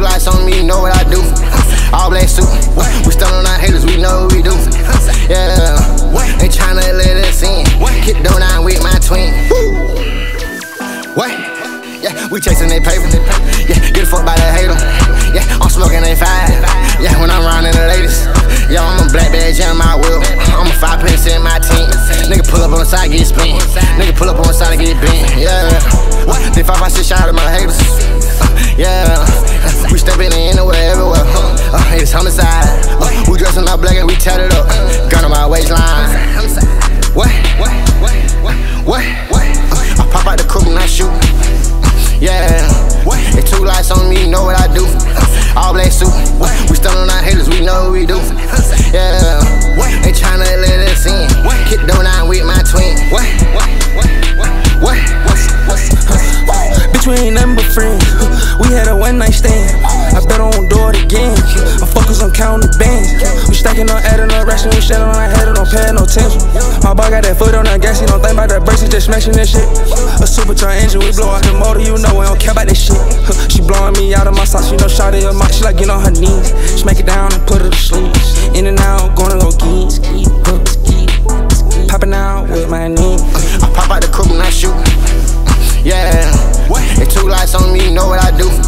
lights on me, know what I do. All black suit, we still on our haters, we know what we do. Yeah, ain't tryna let us in. Hit down out with my twin. What? Yeah, we chasing that paper. Yeah, get a fuck by that hater. Yeah, I'm smoking that 5. Yeah, when I'm riding the latest. Yeah, I'm a black badge in my wheel. I'm a 5 pence in my team. Nigga pull up on the side, get spin. Nigga pull up on the side and get bent. Yeah, they 5 by 6 shot at my haters. Yeah, we stepping in anywhere, everywhere. It's homicide. We dressing all black and we tatted up. Gun on my waistline. What? I pop out the coupe and I shoot. Yeah, it's 2 lights on me, know what I do. All black suit, we still on our haters, we know what we do. Yeah, ain't tryna let us in. Kick down out with my twin. Bitch, we ain't nothing but friends. We had a one night stand. I bet I won't do it again. I'm focused on counting the bands. We stacking on adding up, ration, we shit on our head, don't pay no attention. My boy got that foot on that gas, he don't think about that bracelet, just smashing that shit. A supercharged engine, we blow out the motor, you know we don't care about that shit. She blowing me out of my socks, she know shawty of mine, she like get on her knees. Smack it down and put her to sleep. In and out, gonna go geek. Popping out with my knee. I pop out the coupe and I shoot. Yeah, it's 2 lights on me, know what I do.